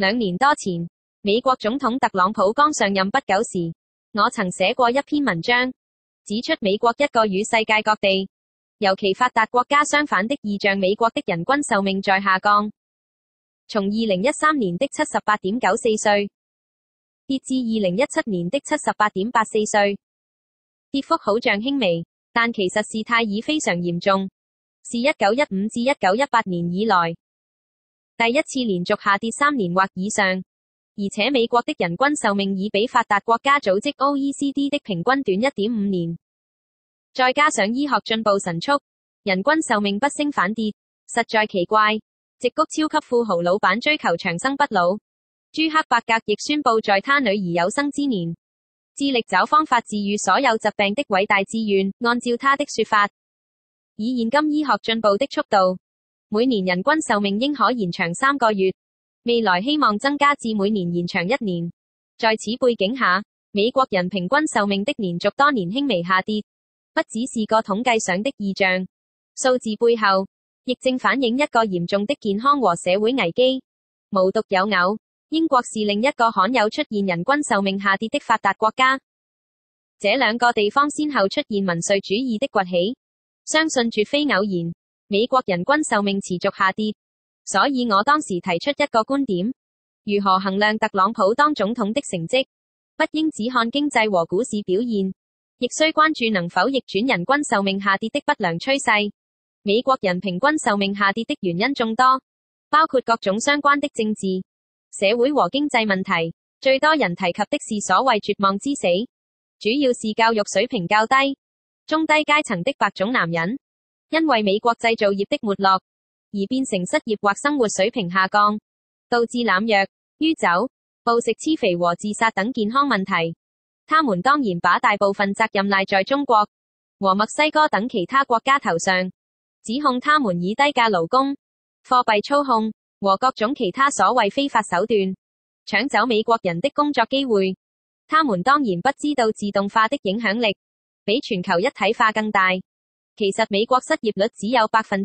2年多前，美國總統特朗普剛上任不久時，我曾寫過一篇文章，指出美國一個與世界各地，尤其發達國家相反的異象：美國的人均壽命在下降，從2013年的78.94歲，跌至2017年的78.84歲，跌幅好像輕微，但其實事態已非常嚴重，是1915至1918年以來第一次連續下跌3年或以上，而且美國的人均壽命已比發達國家組織 OECD 的平均短 1.5 年。再加上醫學進步神速，人均壽命不升反跌，實在奇怪。矽谷超級富豪老闆追求長生不老，朱克伯格亦宣布在他女兒有生之年，致力找方法治癒所有疾病的偉大志願。按照他的說法，以現今醫學進步的速度，每年人均壽命應可延長3個月，未來希望增加至每年延長1年。在此背景下，美國人平均壽命的連續多年輕微下跌，不只是個統計上的異象，數字背後亦正反映一個嚴重的健康和社會危機。無獨有偶，英國是另一個罕有出現人均壽命下跌的發達國家。這兩個地方先後出現民粹主義的崛起，相信絕非偶然。美國人均壽命持續下跌，所以我當時提出一個觀點：如何衡量特朗普當總統的成績，不應只看經濟和股市表現，亦需關注能否逆轉人均壽命下跌的不良趨勢。美國人平均壽命下跌的原因眾多，包括各種相關的政治、社會和經濟問題，最多人提及的是所謂絕望之死，主要是教育水平較低、中低階層的白種男人，因為美國製造業的沒落，而變成失業或生活水平下降，導致濫藥、酗酒、暴食、癡肥和自殺等健康問題。他們當然把大部分責任賴在中國和墨西哥等其他國家頭上，指控他們以低價勞工、貨幣操控和各種其他所謂非法手段，搶走美國人的工作機會。他們當然不知道自動化的影響力比全球一體化更大。其實美國失業率只有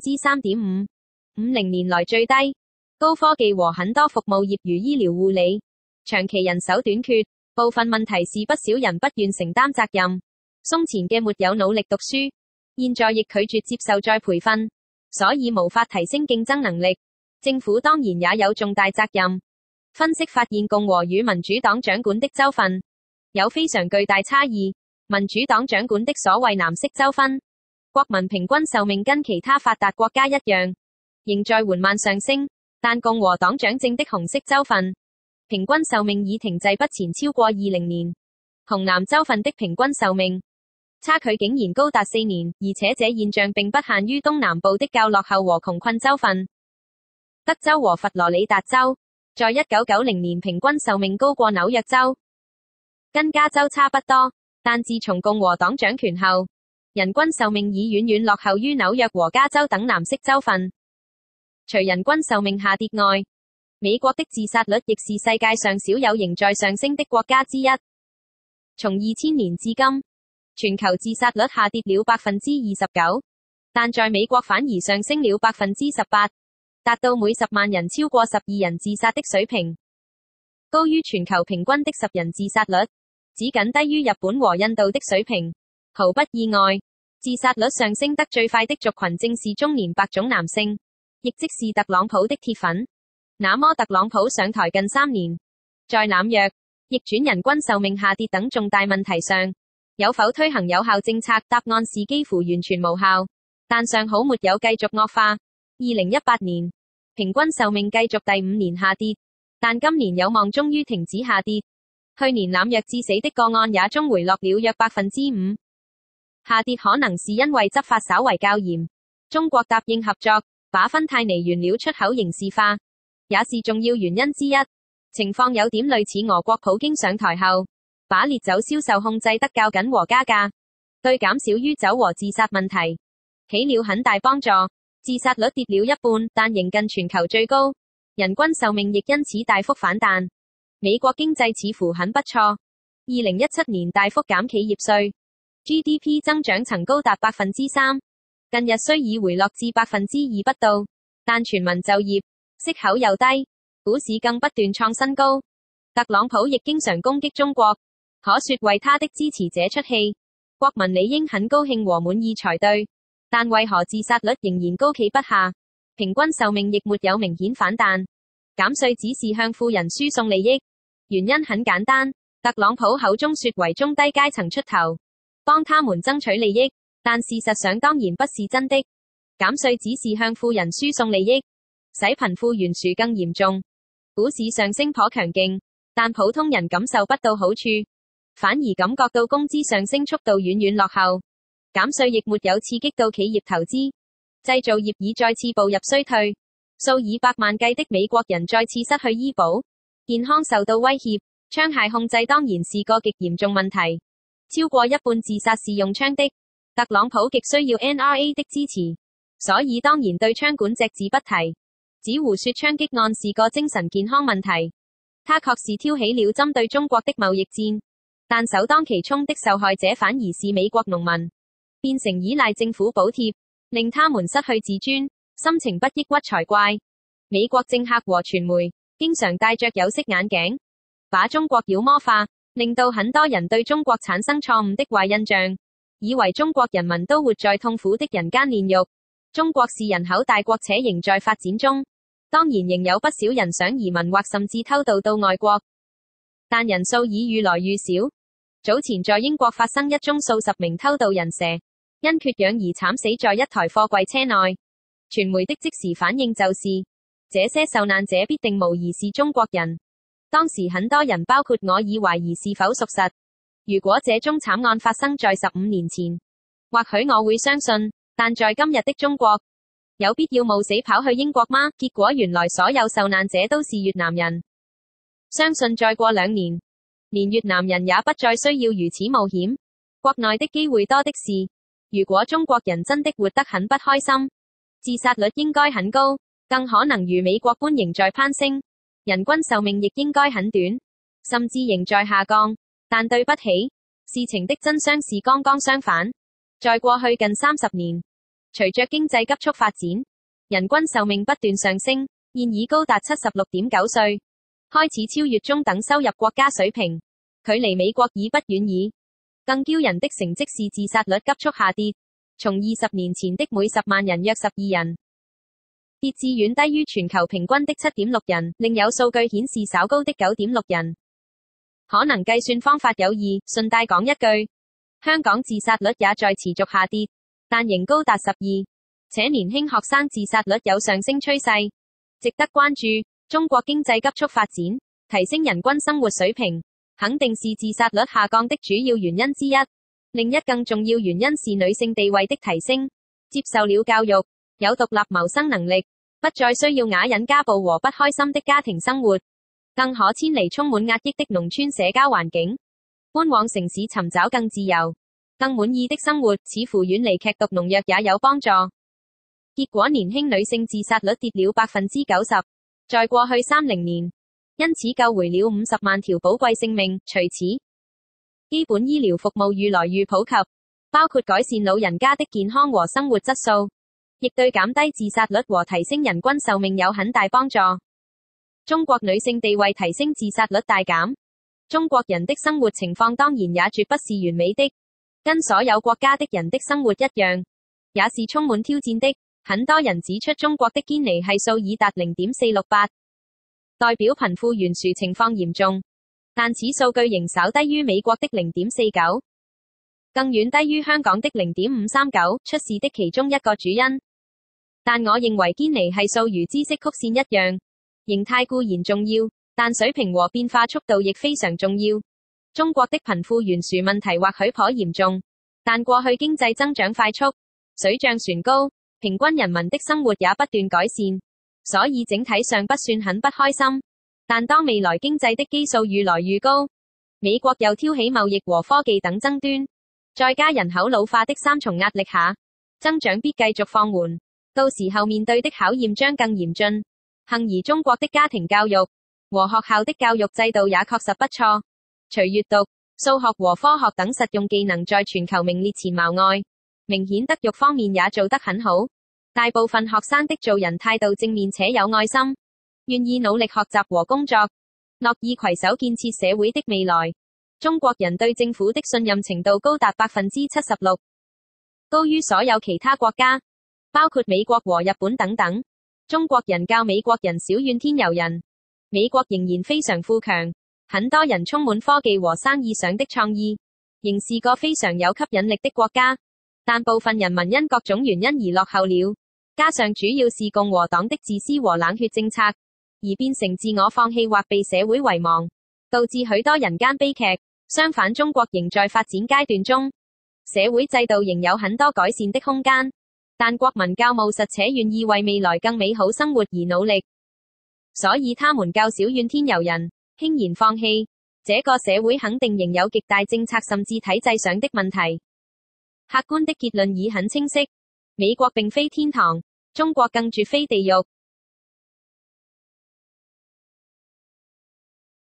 3.5%， 50年來最低。高科技和很多服務業如醫療護理，長期人手短缺。部分問題是不少人不願承擔責任，從前嘅沒有努力讀書，現在亦拒絕接受再培訓，所以無法提升競爭能力。政府當然也有重大責任。分析發現，共和與民主黨掌管的州份有非常巨大差異。民主黨掌管的所謂藍色州份，國民平均壽命跟其他發達國家一樣，仍在緩慢上升，但共和黨掌政的紅色州份，平均壽命已停滯不前超過20年。紅藍州份的平均壽命差距竟然高達4年，而且這現象並不限於東南部的較落後和窮困州份。德州和佛羅里達州在1990年平均壽命高過紐約州，跟加州差不多，但自從共和黨掌權後，人均壽命已遠遠落後於紐約和加州等藍色州份。除人均壽命下跌外，美國的自殺率亦是世界上少有仍在上升的國家之一。從2000年至今，全球自殺率下跌了 29%， 但在美國反而上升了 18%， 達到每10萬人超過12人自殺的水平，高於全球平均的10人自殺率，只僅低於日本和印度的水平。毫不意外，自殺率上升得最快的族群正是中年白種男性，亦即是特朗普的鐵粉。那麼特朗普上台近3年，在濫藥、逆轉人均壽命下跌等重大問題上，有否推行有效政策？答案是幾乎完全無效，但尚好沒有繼續惡化。2018年，平均壽命繼續第5年下跌，但今年有望終於停止下跌。去年濫藥致死的個案也終回落了約 5%。下跌可能是因為執法稍為較嚴，中國答應合作，把芬太尼原料出口刑事化，也是重要原因之一。情況有點類似俄國普京上台後，把烈酒銷售控制得較緊和加價，對減少酗酒和自殺問題起了很大幫助。自殺率跌了一半，但仍近全球最高，人均壽命亦因此大幅反彈。美國經濟似乎很不錯，2017年大幅減企業稅，GDP 增長曾高達 3%， 近日雖已回落至 2% 不到，但全民就業，息口又低， 股市更不斷創新高。特朗普亦經常攻擊中國，可說為他的支持者出氣。國民理應很高興和滿意才對，但為何自殺率仍然高企不下，平均壽命亦沒有明顯反彈？減稅只是向富人輸送利益，原因很簡單，特朗普口中說為中低階層出頭，幫他們爭取利益，但事實上當然不是真的。減稅只是向富人輸送利益，使貧富懸殊更嚴重。股市上升頗強勁，但普通人感受不到好處，反而感覺到工資上升速度遠遠落後。減稅亦沒有刺激到企業投資，製造業已再次步入衰退，數以百萬計的美國人再次失去醫保，健康受到威脅。槍械控制當然是個極嚴重問題，超過一半自殺是用槍的。特朗普極需要 NRA 的支持，所以當然對槍管隻字不提，只胡說槍擊案是個精神健康問題。他確實挑起了針對中國的貿易戰，但首當其衝的受害者反而是美國農民，變成依賴政府補貼，令他們失去自尊，心情不抑鬱才怪。美國政客和傳媒經常戴着有色眼鏡，把中國妖魔化，令到很多人對中國產生錯誤的壞印象，以為中國人民都活在痛苦的人間煉獄。中國是人口大國且仍在發展中，當然仍有不少人想移民或甚至偷渡到外國，但人數已愈來愈少。早前在英國發生一宗數十名偷渡人蛇因缺氧而慘死在一台貨櫃車內，傳媒的即時反應就是這些受難者必定無疑是中國人。當時很多人包括我已懷疑是否屬實，如果這宗慘案發生在15年前，或許我會相信，但在今日的中國，有必要冒死跑去英國嗎？結果原來所有受難者都是越南人。相信再過2年，連越南人也不再需要如此冒險，國內的機會多的是。如果中國人真的活得很不開心，自殺率應該很高，更可能如美國般仍在攀升，人均壽命亦應該很短，甚至仍在下降。但對不起，事情的真相是剛剛相反。在過去近30年，隨着經濟急速發展，人均壽命不斷上升，現已高達76.9歲，開始超越中等收入國家水平，距離美國已不遠矣。更驕人的成績是自殺率急速下跌，從20年前的每10萬人約12人，跌至遠低於全球平均的7.6人，另有數據顯示稍高的9.6人。可能計算方法有異，順帶講一句，香港自殺率也在持續下跌，但仍高達12，且年輕學生自殺率有上升趨勢，值得關注。中國經濟急速發展，提升人均生活水平，肯定是自殺率下降的主要原因之一。另一更重要原因是女性地位的提升，接受了教育，有獨立謀生能力，不再需要啞忍家暴和不開心的家庭生活，更可遷離充滿壓抑的農村社交環境，搬往城市尋找更自由、更滿意的生活，似乎遠離劇毒農藥也有幫助。結果年輕女性自殺率跌了90%，在過去30年，因此救回了50萬條寶貴性命。除此，基本醫療服務愈來愈普及，包括改善老人家的健康和生活質素，亦對減低自殺率和提升人均壽命有很大幫助。中國女性地位提升，自殺率大減。中國人的生活情況當然也絕不是完美的，跟所有國家的人的生活一樣，也是充滿挑戰的。很多人指出中國的堅尼係數已達0.468，代表貧富懸殊情況嚴重，但此數據仍稍低於美國的0.49，更遠低於香港的0.539，出事的其中一個主因。但我認為堅尼係數如知識曲線一樣，形態固然重要，但水平和變化速度亦非常重要。中國的貧富懸殊問題或許頗嚴重，但過去經濟增長快速，水漲船高，平均人民的生活也不斷改善，所以整體上不算很不開心。但當未來經濟的基數愈來愈高，美國又挑起貿易和科技等爭端，再加人口老化的三重壓力下，增長必繼續放緩，到時候面對的考驗將更嚴峻。幸而中國的家庭教育和學校的教育制度也確實不錯，除閱讀、數學和科學等實用技能在全球名列前茅外，明顯德育方面也做得很好。大部分學生的做人態度正面且有愛心， 願意努力學習和工作，樂意攜手建設社會的未來。中國人對政府的信任程度高達76%，高於所有其他國家，包括美國和日本等等。中國人較美國人少怨天尤人，美國仍然非常富強，很多人充滿科技和生意上的創意，仍是個非常有吸引力的國家。但部分人民因各種原因而落後了，加上主要是共和黨的自私和冷血政策，而變成自我放棄或被社會遺忘，導致許多人間悲劇。相反，中國仍在發展階段中，社會制度仍有很多改善的空間，但國民較務實且願意為未來更美好生活而努力，所以他們較少怨天尤人，輕言放棄。這個社會肯定仍有極大政策甚至體制上的問題。客觀的結論已很清晰，美國並非天堂，中國更絕非地獄。